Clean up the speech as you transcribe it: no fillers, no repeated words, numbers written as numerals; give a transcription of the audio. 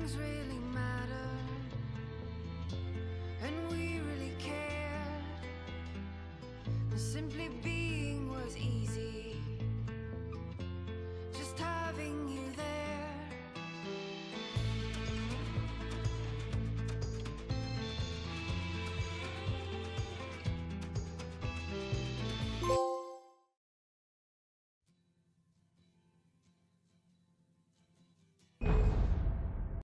things really matter, and we really cared. And simply being was easy.